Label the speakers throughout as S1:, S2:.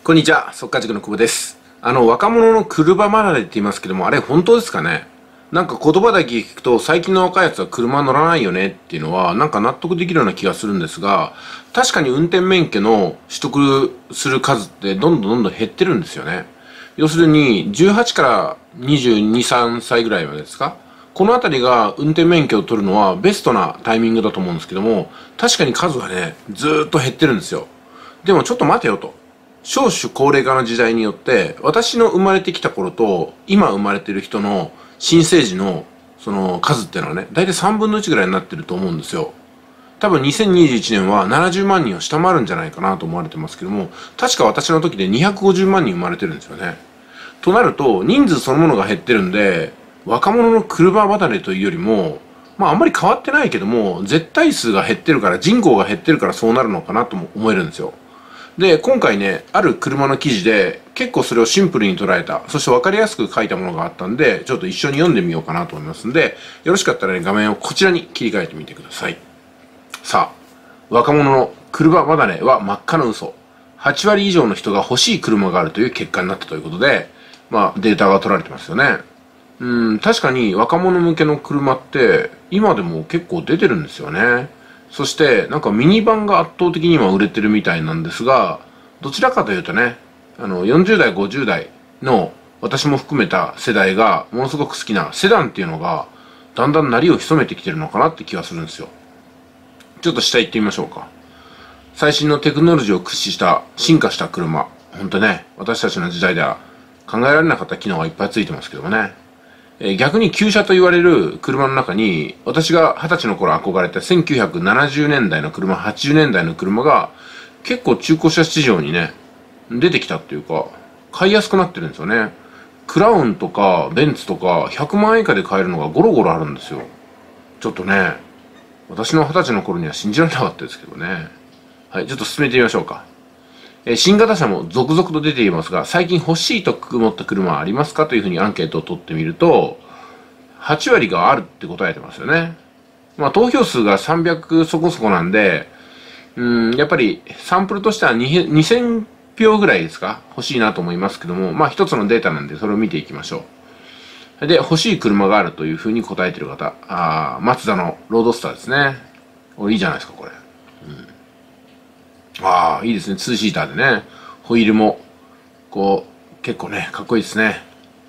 S1: こんにちは、速稼塾の久保です。若者の車離れって言いますけども、あれ本当ですかね。なんか言葉だけ聞くと、最近の若いやつは車乗らないよねっていうのは、なんか納得できるような気がするんですが、確かに運転免許の取得する数ってどんどん減ってるんですよね。要するに、18から22、3歳ぐらいまでですか。このあたりが運転免許を取るのはベストなタイミングだと思うんですけども、確かに数はね、ずーっと減ってるんですよ。でもちょっと待てよと。少子高齢化の時代によって、私の生まれてきた頃と、今生まれてる人の新生児のその数っていうのはね、大体3分の1ぐらいになってると思うんですよ。多分2021年は70万人を下回るんじゃないかなと思われてますけども、確か私の時で250万人生まれてるんですよね。となると、人数そのものが減ってるんで、若者の車離れというよりも、あんまり変わってないけども、絶対数が減ってるから、人口が減ってるからそうなるのかなとも思えるんですよ。で、今回ね、ある車の記事で、結構それをシンプルに捉えた、そして分かりやすく書いたものがあったんで、ちょっと一緒に読んでみようかなと思いますんで、よろしかったらね、画面をこちらに切り替えてみてください。さあ、若者の車離れは真っ赤な嘘。8割以上の人が欲しい車があるという結果になったということで、データが取られてますよね。確かに若者向けの車って、今でも結構出てるんですよね。そして、なんかミニバンが圧倒的に今売れてるみたいなんですが、どちらかというとね、40代、50代の私も含めた世代がものすごく好きなセダンっていうのが、だんだん鳴りを潜めてきてるのかなって気がするんですよ。ちょっと下行ってみましょうか。最新のテクノロジーを駆使した進化した車。ほんとね、私たちの時代では考えられなかった機能がいっぱいついてますけどもね。逆に旧車と言われる車の中に、私が20歳の頃憧れた1970年代の車、80年代の車が結構中古車市場にね、出てきたっていうか、買いやすくなってるんですよね。クラウンとかベンツとか100万円以下で買えるのがゴロゴロあるんですよ。ちょっとね、私の20歳の頃には信じられなかったですけどね。はい、ちょっと進めてみましょうか。新型車も続々と出ていますが、最近欲しいと思った車はありますかというふうにアンケートを取ってみると、8割があるって答えてますよね。投票数が300そこそこなんで、やっぱりサンプルとしては2000票ぐらいですか欲しいなと思いますけども、一つのデータなんでそれを見ていきましょう。で、欲しい車があるというふうに答えている方、マツダのロードスターですね。いいじゃないですか、これ。いいですね。ツーシーターでね。ホイールも、結構ね、かっこいいですね。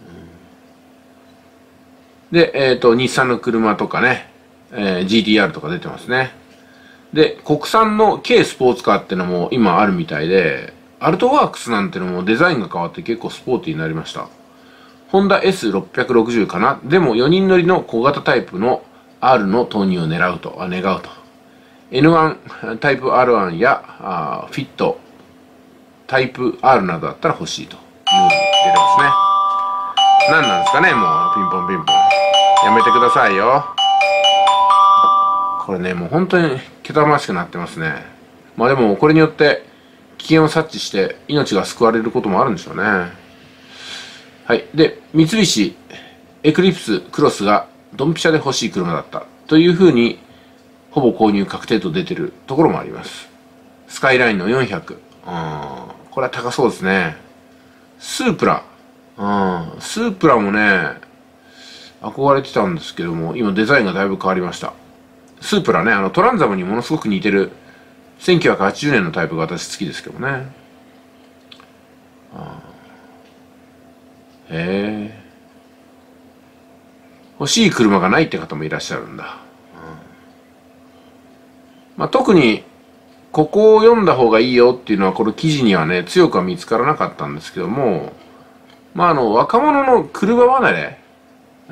S1: で、日産の車とかね、GTR とか出てますね。で、国産の軽スポーツカーってのも今あるみたいで、アルトワークスなんてのもデザインが変わって結構スポーティーになりました。ホンダ S660 かな。でも4人乗りの小型タイプの R の投入を願うと。N1 タイプ R1 やフィットタイプ R などだったら欲しいというふうに出てますね。何なんですかね、もうピンポンピンポン。やめてくださいよ。これね、もう本当にけたたましくなってますね。でもこれによって危険を察知して命が救われることもあるんでしょうね。はい。で、三菱エクリプスクロスがドンピシャで欲しい車だったというふうにほぼ購入確定と出てるところもあります。スカイラインの400。これは高そうですね。スープラ。スープラもね、憧れてたんですけども、今デザインがだいぶ変わりました。スープラね、トランザムにものすごく似てる1980年のタイプが私好きですけどね。へえ。欲しい車がないって方もいらっしゃるんだ。特にここを読んだ方がいいよっていうのはこの記事にはね強くは見つからなかったんですけども、若者の車離れ、ちょ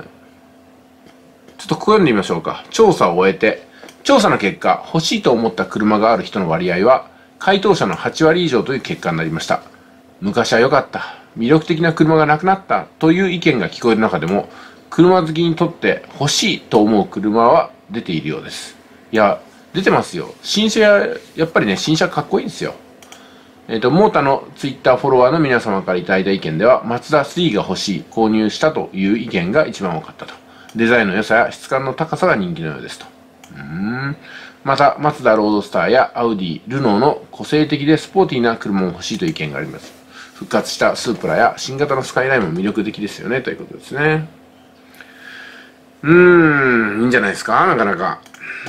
S1: っとここ読んでみましょうか。調査を終えて、調査の結果欲しいと思った車がある人の割合は回答者の8割以上という結果になりました。昔は良かった、魅力的な車がなくなったという意見が聞こえる中でも、車好きにとって欲しいと思う車は出ているようです。いや、出てますよ。新車、やっぱりね、新車かっこいいんですよ。モータのツイッターフォロワーの皆様からいただいた意見では、マツダ3が欲しい、購入したという意見が一番多かったと。デザインの良さや質感の高さが人気のようですと。 また、マツダロードスターやアウディ、ルノーの個性的でスポーティーな車も欲しいという意見があります。復活したスープラや新型のスカイラインも魅力的ですよね、ということですね。いいんじゃないですか、なかなか。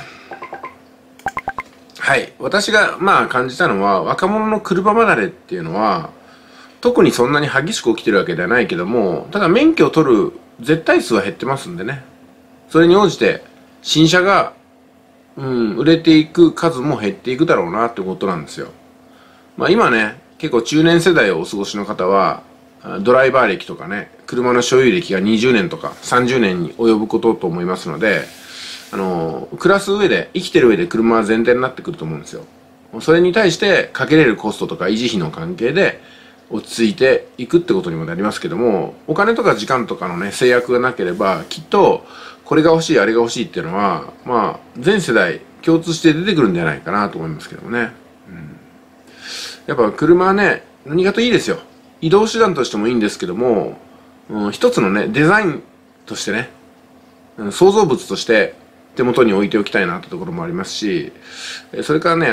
S1: はい。私が、感じたのは、若者の車離れっていうのは、特にそんなに激しく起きてるわけではないけども、ただ免許を取る絶対数は減ってますんでね。それに応じて、新車が、売れていく数も減っていくだろうなってことなんですよ。今ね、結構中年世代をお過ごしの方は、ドライバー歴とかね、車の所有歴が20年とか30年に及ぶことと思いますので、暮らす上で、生きてる上で車は前提になってくると思うんですよ。それに対してかけれるコストとか維持費の関係で落ち着いていくってことにもなりますけども、お金とか時間とかのね、制約がなければ、きっと、これが欲しい、あれが欲しいっていうのは、全世代共通して出てくるんじゃないかなと思いますけどもね。やっぱ車はね、何かといいですよ。移動手段としてもいいんですけども、一つのね、デザインとしてね、創造物として手元に置いておきたいなってところもありますし、それからね、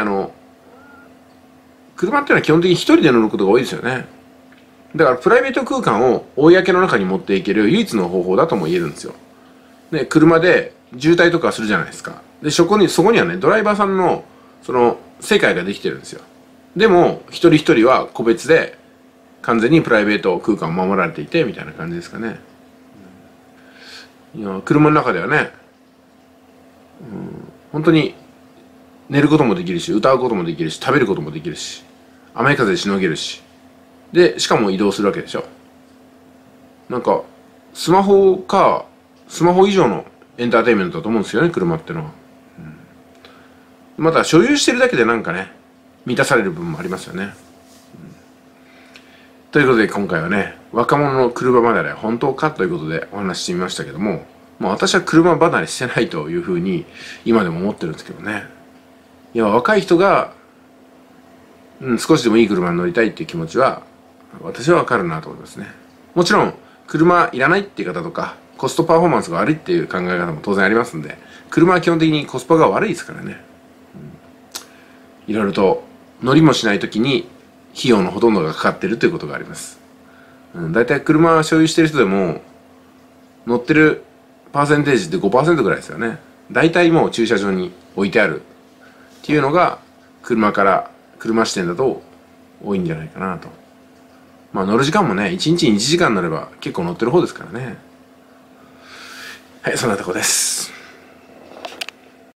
S1: 車っていうのは基本的に一人で乗ることが多いですよね。だからプライベート空間を公の中に持っていける唯一の方法だとも言えるんですよ。で、車で渋滞とかするじゃないですか。で、そこにはね、ドライバーさんの、世界ができてるんですよ。でも、一人一人は個別で、完全にプライベート空間を守られていて、みたいな感じですかね。車の中ではね、本当に寝ることもできるし、歌うこともできるし、食べることもできるし、雨風でしのげるし、で、しかも移動するわけでしょ。なんか、スマホ以上のエンターテインメントだと思うんですよね、車ってのは。また、所有してるだけでなんかね、満たされる部分もありますよね。ということで今回はね、若者の車離れは本当かということでお話ししてみましたけども、私は車離れしてないというふうに今でも思ってるんですけどね。いや、若い人が、少しでもいい車に乗りたいっていう気持ちは、私はわかるなと思いますね。もちろん、車いらないっていう方とか、コストパフォーマンスが悪いっていう考え方も当然ありますんで、車は基本的にコスパが悪いですからね。いろいろと乗りもしないときに費用のほとんどがかかってるということがあります。だいたい車所有してる人でも乗ってるパーセンテージって 5% ぐらいですよね。だいたいもう駐車場に置いてあるっていうのが車視点だと多いんじゃないかなと。乗る時間もね、1日に1時間乗れば結構乗ってる方ですからね。はい、そんなとこです。